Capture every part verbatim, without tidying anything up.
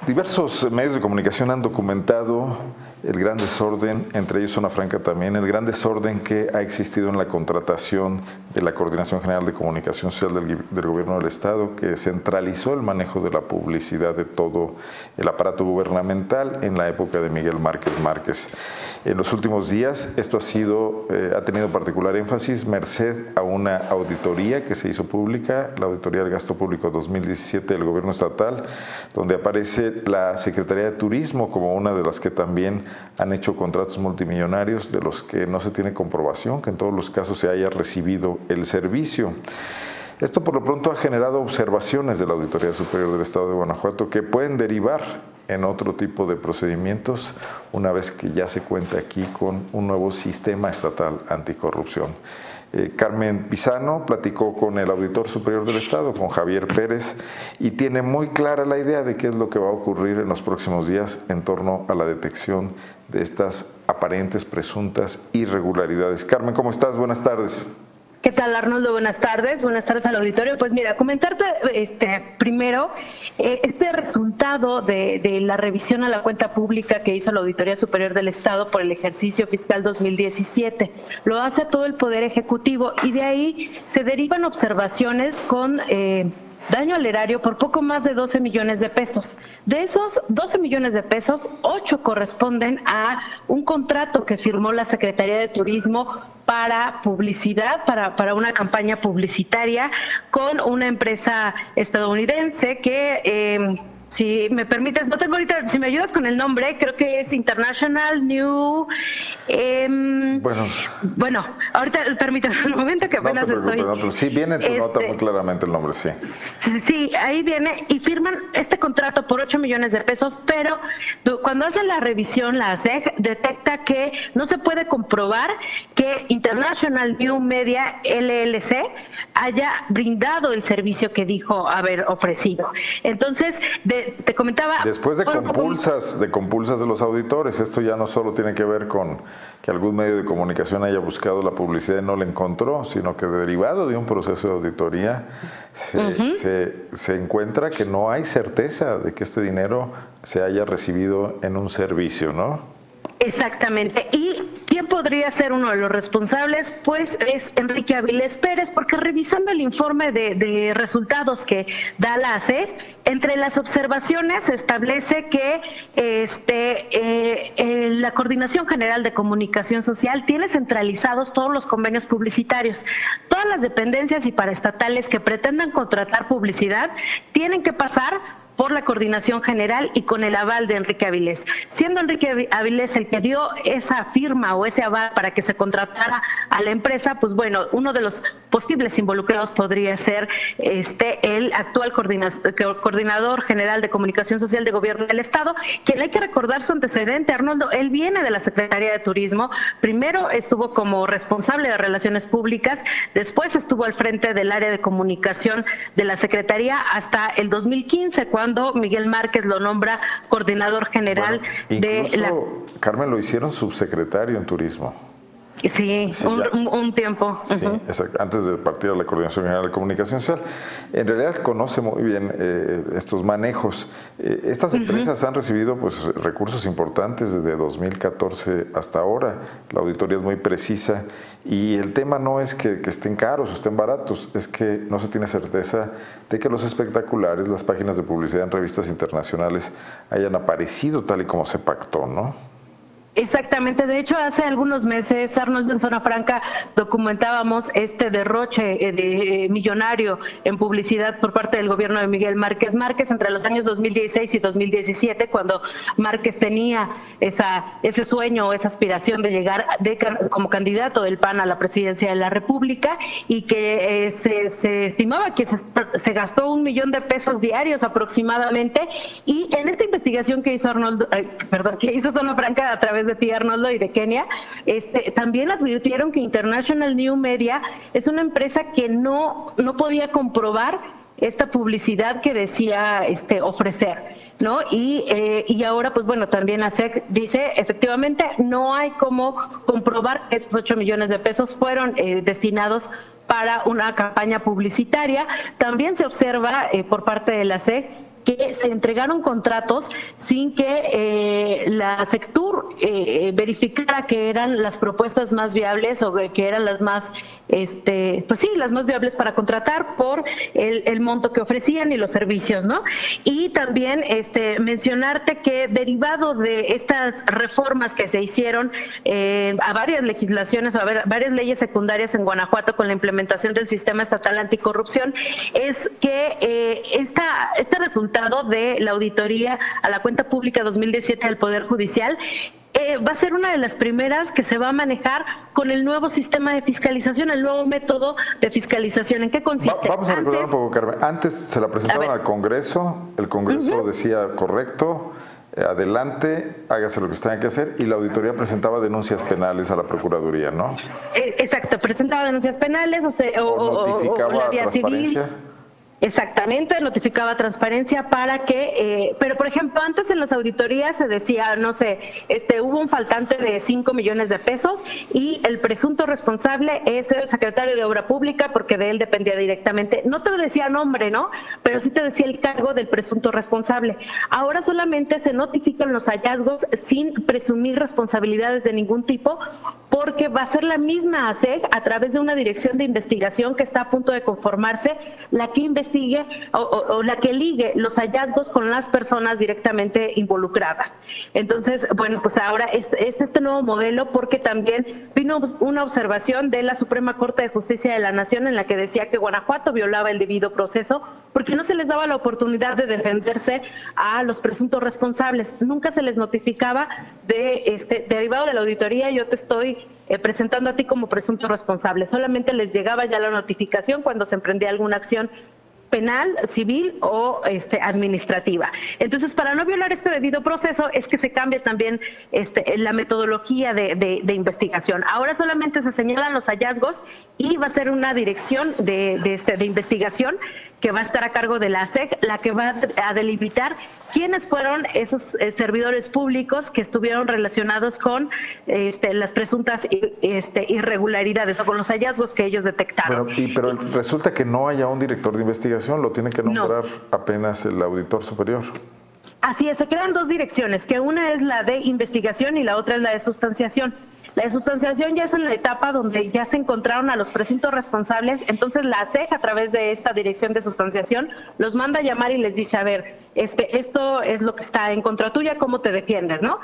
Diversos medios de comunicación han documentado el gran desorden, entre ellos Zona Franca también, el gran desorden que ha existido en la contratación de la Coordinación General de Comunicación Social del, del Gobierno del Estado, que centralizó el manejo de la publicidad de todo el aparato gubernamental en la época de Miguel Márquez Márquez. En los últimos días esto ha, sido, eh, ha tenido particular énfasis merced a una auditoría que se hizo pública, la Auditoría del Gasto Público dos mil diecisiete del Gobierno Estatal, donde aparece la Secretaría de Turismo como una de las que también han hecho contratos multimillonarios de los que no se tiene comprobación que en todos los casos se haya recibido el servicio. Esto por lo pronto ha generado observaciones de la Auditoría Superior del Estado de Guanajuato que pueden derivar en otro tipo de procedimientos una vez que ya se cuenta aquí con un nuevo sistema estatal anticorrupción. Eh, Carmen Pizano platicó con el Auditor Superior del Estado, con Javier Pérez, y tiene muy clara la idea de qué es lo que va a ocurrir en los próximos días en torno a la detección de estas aparentes, presuntas irregularidades. Carmen, ¿cómo estás? Buenas tardes. ¿Qué tal, Arnoldo? Buenas tardes, buenas tardes al auditorio. Pues mira, comentarte este, primero eh, este resultado de, de la revisión a la cuenta pública que hizo la Auditoría Superior del Estado por el ejercicio fiscal dos mil diecisiete. Lo hace todo el Poder Ejecutivo y de ahí se derivan observaciones con Eh, daño al erario por poco más de doce millones de pesos. De esos doce millones de pesos, ocho corresponden a un contrato que firmó la Secretaría de Turismo para publicidad, para, para una campaña publicitaria con una empresa estadounidense que... Eh, Si me permites, no tengo ahorita, si me ayudas con el nombre, creo que es International New... Eh, bueno, bueno, ahorita permítame un momento que apenas no te preocupes, estoy... No te, sí, viene tu este, nota muy claramente el nombre, sí. Sí, ahí viene y firman este contrato por ocho millones de pesos, pero cuando hace la revisión, la A S E G detecta que no se puede comprobar que International New Media L L C haya brindado el servicio que dijo haber ofrecido. Entonces, de te comentaba... Después de compulsas, de compulsas de los auditores, esto ya no solo tiene que ver con que algún medio de comunicación haya buscado la publicidad y no la encontró, sino que derivado de un proceso de auditoría se, uh-huh. se, se encuentra que no hay certeza de que este dinero se haya recibido en un servicio, ¿no? Exactamente. ¿Y quién podría ser uno de los responsables? Pues es Enrique Avilés Pérez, porque revisando el informe de, de resultados que da la A S E G, entre las observaciones se establece que este, eh, eh, la Coordinación General de Comunicación Social tiene centralizados todos los convenios publicitarios. Todas las dependencias y paraestatales que pretendan contratar publicidad tienen que pasar por la Coordinación General y con el aval de Enrique Avilés. Siendo Enrique Avilés el que dio esa firma o ese aval para que se contratara a la empresa, pues bueno, uno de los posibles involucrados podría ser este el actual Coordinador General de Comunicación Social de Gobierno del Estado, quien hay que recordar su antecedente, Arnoldo. Él viene de la Secretaría de Turismo, primero estuvo como responsable de Relaciones Públicas, después estuvo al frente del área de comunicación de la Secretaría hasta el dos mil quince, cuando cuando Miguel Márquez lo nombra coordinador general bueno, de la... Carmen, lo hicieron subsecretario en turismo. Sí, sí un, un, un tiempo. Sí, uh-huh. exacto, antes de partir a la Coordinación General de Comunicación Social. En realidad conoce muy bien eh, estos manejos. Eh, estas empresas uh-huh. han recibido pues, recursos importantes desde dos mil catorce hasta ahora. La auditoría es muy precisa y el tema no es que, que estén caros o estén baratos, es que no se tiene certeza de que los espectaculares, las páginas de publicidad en revistas internacionales hayan aparecido tal y como se pactó, ¿no? Exactamente, de hecho hace algunos meses, Arnoldo, en Zona Franca documentábamos este derroche de millonario en publicidad por parte del gobierno de Miguel Márquez Márquez entre los años dos mil dieciséis y dos mil diecisiete, cuando Márquez tenía esa ese sueño o esa aspiración de llegar de, como candidato del P A N a la presidencia de la República, y que eh, se, se estimaba que se, se gastó un millón de pesos diarios aproximadamente, y en esta investigación que hizo Arnoldo, eh, perdón, que hizo Zona Franca a través de ti, Arnoldo, y de Kenia, este, también advirtieron que International New Media es una empresa que no, no podía comprobar esta publicidad que decía este, ofrecer, ¿no? Y, eh, y ahora, pues bueno, también A S E C dice, efectivamente, no hay cómo comprobar que esos ocho millones de pesos fueron eh, destinados para una campaña publicitaria. También se observa eh, por parte de la A S E C que se entregaron contratos sin que eh, la Sectur eh, verificara que eran las propuestas más viables o que eran las más, este, pues sí, las más viables para contratar por el, el monto que ofrecían y los servicios, ¿no? Y también este, mencionarte que derivado de estas reformas que se hicieron eh, a varias legislaciones o a ver, varias leyes secundarias en Guanajuato con la implementación del sistema estatal anticorrupción, es que eh, esta, este resultado de la auditoría a la cuenta pública dos mil diecisiete del Poder Judicial eh, va a ser una de las primeras que se va a manejar con el nuevo sistema de fiscalización, el nuevo método de fiscalización. ¿En qué consiste? Va, vamos a recordar Antes, un poco, Carmen. Antes se la presentaban al Congreso, el Congreso uh-huh. decía correcto, eh, adelante, hágase lo que se tenga que hacer, y la auditoría presentaba denuncias penales a la Procuraduría, ¿no? Eh, exacto, presentaba denuncias penales o, se, o, o notificaba o, o la vía transparencia. Civil. Exactamente, notificaba transparencia para que, eh, pero por ejemplo, antes en las auditorías se decía, no sé, este hubo un faltante de cinco millones de pesos y el presunto responsable es el secretario de Obra Pública porque de él dependía directamente. No te decía nombre, ¿no? Pero sí te decía el cargo del presunto responsable. Ahora solamente se notifican los hallazgos sin presumir responsabilidades de ningún tipo, porque va a ser la misma A S E C a través de una dirección de investigación que está a punto de conformarse, la que investigue o, o, o la que ligue los hallazgos con las personas directamente involucradas. Entonces, bueno, pues ahora es, es este nuevo modelo, porque también vino una observación de la Suprema Corte de Justicia de la Nación en la que decía que Guanajuato violaba el debido proceso porque no se les daba la oportunidad de defenderse a los presuntos responsables. Nunca se les notificaba de este derivado de la auditoría, yo te estoy Eh, presentando a ti como presunto responsable. Solamente les llegaba ya la notificación cuando se emprendía alguna acción penal, civil o este, administrativa. Entonces, para no violar este debido proceso, es que se cambia también este, la metodología de, de, de investigación. Ahora solamente se señalan los hallazgos y va a ser una dirección de, de, este, de investigación que va a estar a cargo de la A S E C, la que va a delimitar quiénes fueron esos eh, servidores públicos que estuvieron relacionados con este, las presuntas este, irregularidades o con los hallazgos que ellos detectaron. Bueno, y, pero resulta que no haya un director de investigación, lo tiene que nombrar no. apenas el auditor superior. Así es, se crean dos direcciones, que una es la de investigación y la otra es la de sustanciación. La de sustanciación ya es en la etapa donde ya se encontraron a los presuntos responsables, entonces la A S E C a través de esta dirección de sustanciación los manda a llamar y les dice, a ver, este, esto es lo que está en contra tuya, ¿cómo te defiendes?, ¿no?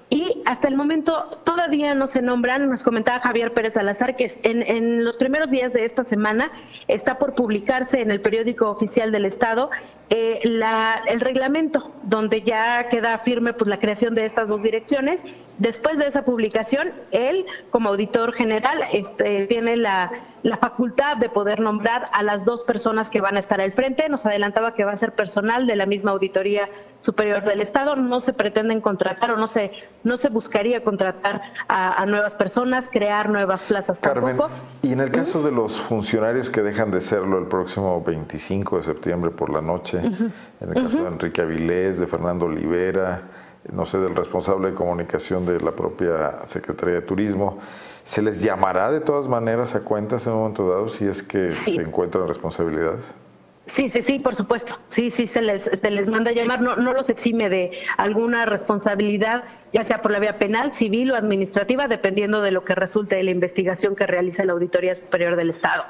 Y hasta el momento todavía no se nombran, nos comentaba Javier Pérez Salazar que en, en los primeros días de esta semana está por publicarse en el periódico oficial del Estado eh, la, el reglamento, donde ya queda firme pues la creación de estas dos direcciones. Después de esa publicación, él, como auditor general, este, tiene la, la facultad de poder nombrar a las dos personas que van a estar al frente. Nos adelantaba que va a ser personal de la misma Auditoría Superior del Estado. No se pretenden contratar o no se, no se buscaría contratar a, a nuevas personas, crear nuevas plazas Carmen, tampoco. Y en el caso de los funcionarios que dejan de serlo el próximo veinticinco de septiembre por la noche, uh-huh. en el caso uh-huh. de Enrique Avilés, de Fernando Olivera, no sé, del responsable de comunicación de la propia Secretaría de Turismo, ¿se les llamará de todas maneras a cuentas en un momento dado si es que sí. se encuentran responsabilidades? Sí, sí, sí, por supuesto. Sí, sí, se les, se les manda a llamar. No, no los exime de alguna responsabilidad, ya sea por la vía penal, civil o administrativa, dependiendo de lo que resulte de la investigación que realiza la Auditoría Superior del Estado.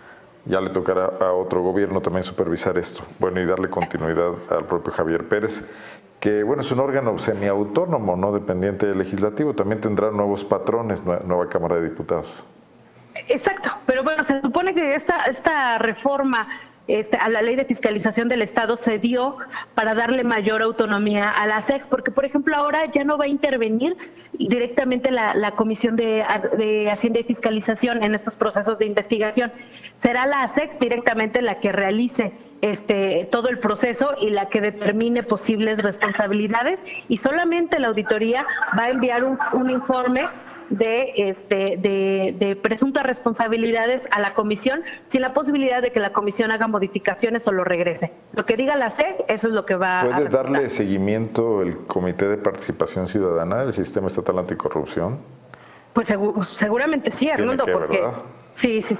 Ya le tocará a otro gobierno también supervisar esto. Bueno, y darle continuidad al propio Javier Pérez, que bueno, es un órgano semiautónomo, no dependiente del legislativo, también tendrá nuevos patrones, nueva Cámara de Diputados. Exacto, pero bueno, se supone que esta, esta reforma este, a la ley de fiscalización del Estado se dio para darle mayor autonomía a la A S E C, porque por ejemplo ahora ya no va a intervenir directamente la, la Comisión de, de Hacienda y Fiscalización en estos procesos de investigación. Será la A S E C directamente la que realice Este, todo el proceso y la que determine posibles responsabilidades, y solamente la auditoría va a enviar un, un informe de, este, de, de presuntas responsabilidades a la comisión, sin la posibilidad de que la comisión haga modificaciones o lo regrese. Lo que diga la A S E C, eso es lo que va a ¿Puede resultar. darle seguimiento el Comité de Participación Ciudadana del Sistema Estatal Anticorrupción? Pues seguro, seguramente sí, Arnoldo, que, porque ¿verdad? sí, sí, sí.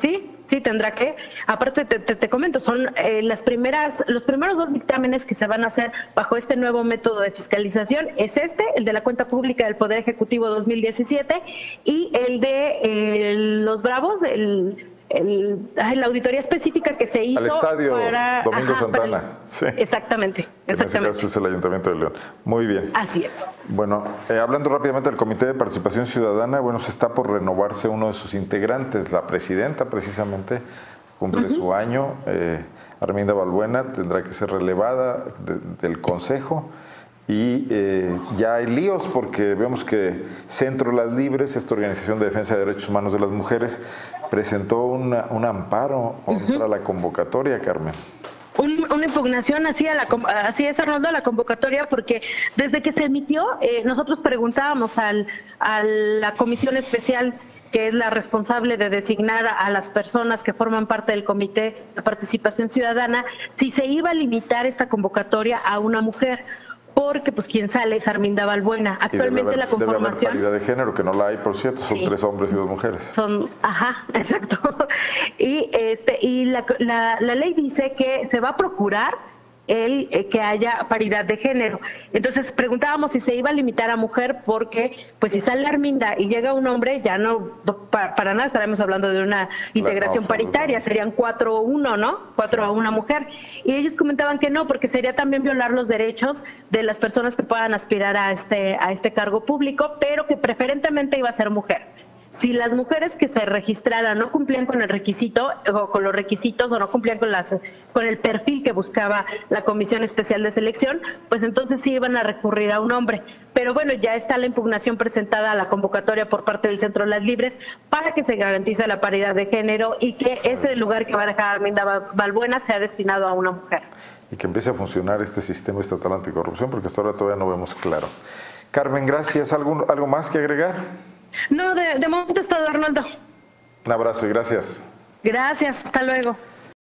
Sí, tendrá que. Aparte, te, te, te comento, son eh, las primeras, los primeros dos dictámenes que se van a hacer bajo este nuevo método de fiscalización. Es este, el de la cuenta pública del Poder Ejecutivo dos mil diecisiete, y el de eh, los Bravos, el... El, la auditoría específica que se hizo al estadio para, Domingo ajá, Santana. el, sí. Exactamente, exactamente. En ese caso es el Ayuntamiento de León. Muy bien. Así es. Bueno, eh, hablando rápidamente del Comité de Participación Ciudadana, bueno, se está por renovarse uno de sus integrantes, la presidenta precisamente, cumple uh-huh. su año, eh, Arminda Balbuena, tendrá que ser relevada de, del Consejo. Y eh, ya hay líos porque vemos que Centro Las Libres, esta organización de defensa de derechos humanos de las mujeres, presentó una, un amparo contra uh-huh. la convocatoria, Carmen. Un, una impugnación así, a la, así es, Arnoldo, a la convocatoria, porque desde que se emitió, eh, nosotros preguntábamos al, a la comisión especial, que es la responsable de designar a las personas que forman parte del Comité de Participación Ciudadana, si se iba a limitar esta convocatoria a una mujer. Porque pues quien sale es Arminda Balbuena. Actualmente haber, la conformación... Debe haber paridad de género, que no la hay, por cierto, son sí. tres hombres y dos mujeres. Son, ajá, exacto. Y este y la, la, la ley dice que se va a procurar el eh, que haya paridad de género. Entonces preguntábamos si se iba a limitar a mujer, porque pues si sale Arminda y llega un hombre, ya no, para, para nada estaremos hablando de una integración no, paritaria, serían cuatro a uno, ¿no? Cuatro sí. a una mujer. Y ellos comentaban que no, porque sería también violar los derechos de las personas que puedan aspirar a este, a este cargo público, pero que preferentemente iba a ser mujer. Si las mujeres que se registraran no cumplían con el requisito o con los requisitos o no cumplían con las con el perfil que buscaba la Comisión Especial de Selección, pues entonces sí iban a recurrir a un hombre. Pero bueno, ya está la impugnación presentada a la convocatoria por parte del Centro Las Libres para que se garantice la paridad de género y que ese lugar que va a dejar Arminda Balbuena sea destinado a una mujer. Y que empiece a funcionar este sistema estatal anticorrupción, porque hasta ahora todavía no vemos claro. Carmen, gracias. ¿Algo, algo más que agregar? No, de, de momento es todo, Arnoldo. Un abrazo y gracias. Gracias, hasta luego.